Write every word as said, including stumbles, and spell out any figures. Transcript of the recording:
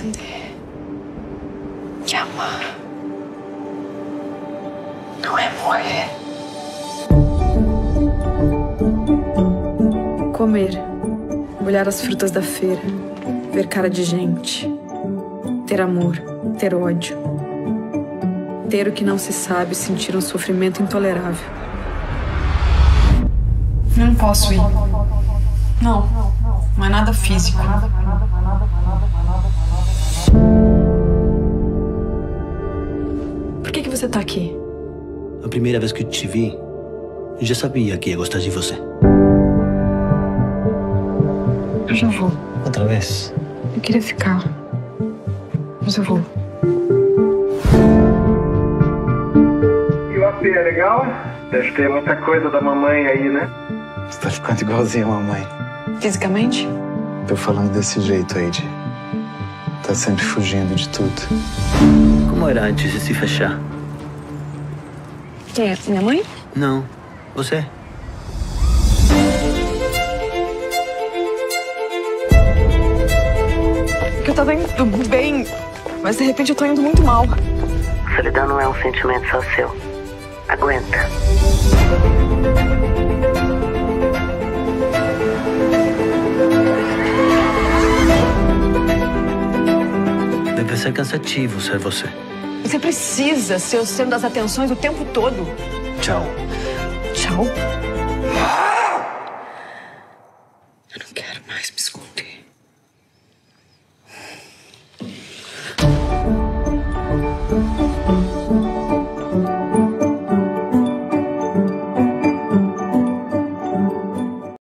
entender que amar não é morrer. Comer, olhar as frutas da feira, ver cara de gente, ter amor, ter ódio, ter o que não se sabe, sentir um sofrimento intolerável. Não posso ir. Não, não é nada físico. Por que que você tá aqui? A primeira vez que eu te vi, eu já sabia que ia gostar de você. Eu já vou. Outra vez? Eu queria ficar, mas eu vou. E o A P é legal? Deve ter muita coisa da mamãe aí, né? Você tá ficando igualzinha a mamãe. Fisicamente? Tô falando desse jeito aí, de... Tá sempre fugindo de tudo. Como era antes de se fechar? Quem é? Minha mãe? Não, você. Porque eu tava indo bem, mas de repente eu tô indo muito mal. Solidão não é um sentimento só seu. Aguenta. Deve ser cansativo ser você. Você precisa ser o centro das atenções o tempo todo. Tchau. Tchau. Eu não quero mais me esconder.